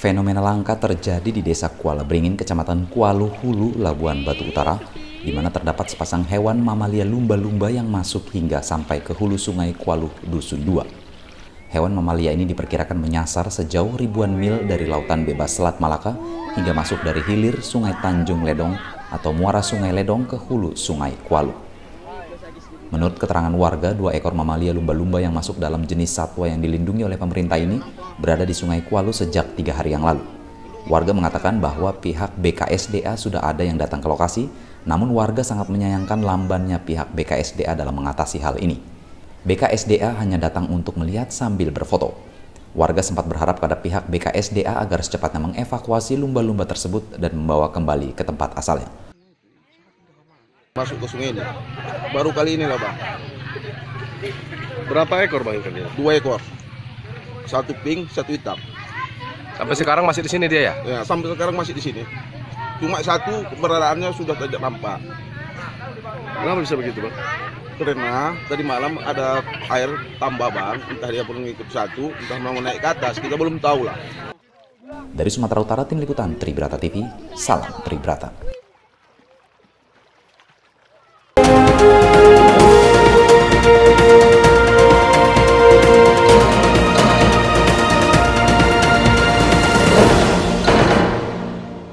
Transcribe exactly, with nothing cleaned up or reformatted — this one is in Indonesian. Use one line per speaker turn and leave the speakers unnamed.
Fenomena langka terjadi di Desa Kuala Beringin, Kecamatan Kuala Hulu, Labuan Batu Utara, di mana terdapat sepasang hewan mamalia lumba-lumba yang masuk hingga sampai ke hulu sungai Kuala Dusun dua. Hewan mamalia ini diperkirakan menyasar sejauh ribuan mil dari lautan bebas Selat Malaka hingga masuk dari hilir Sungai Tanjung Ledong atau muara Sungai Ledong ke hulu Sungai Kuala. Menurut keterangan warga, dua ekor mamalia lumba-lumba yang masuk dalam jenis satwa yang dilindungi oleh pemerintah ini berada di Sungai Kuala sejak tiga hari yang lalu. Warga mengatakan bahwa pihak B K S D A sudah ada yang datang ke lokasi, namun warga sangat menyayangkan lambannya pihak B K S D A dalam mengatasi hal ini. B K S D A hanya datang untuk melihat sambil berfoto. Warga sempat berharap pada pihak B K S D A agar secepatnya mengevakuasi lumba-lumba tersebut dan membawa kembali ke tempat asalnya.
Masuk ke sungai ini, baru kali ini lah bang.
Berapa ekor bang ikannya?
Dua ekor, satu pink, satu hitam.
Sampai sekarang masih di sini dia ya?
Ya, sampai sekarang masih di sini. Cuma satu keberadaannya sudah tidak nampak.
Kenapa bisa begitu bang?
Karena tadi malam ada air tambah bang, entah dia perlu ngikut satu, entah mau naik ke atas, kita belum tahu lah.
Dari Sumatera Utara, Tim Liputan Tribrata T V, salam Tribrata.